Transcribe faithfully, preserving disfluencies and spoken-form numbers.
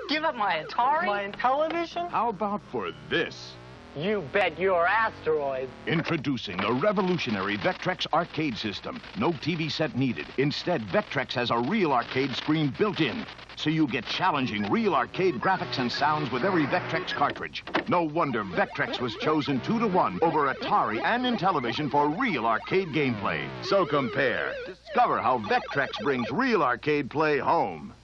Give up my Atari? My television? How about for this? You bet your asteroid. Introducing the revolutionary Vectrex arcade system. No T V set needed. Instead, Vectrex has a real arcade screen built in. So you get challenging real arcade graphics and sounds with every Vectrex cartridge. No wonder Vectrex was chosen two to one over Atari and Intellivision for real arcade gameplay. So compare. Discover how Vectrex brings real arcade play home.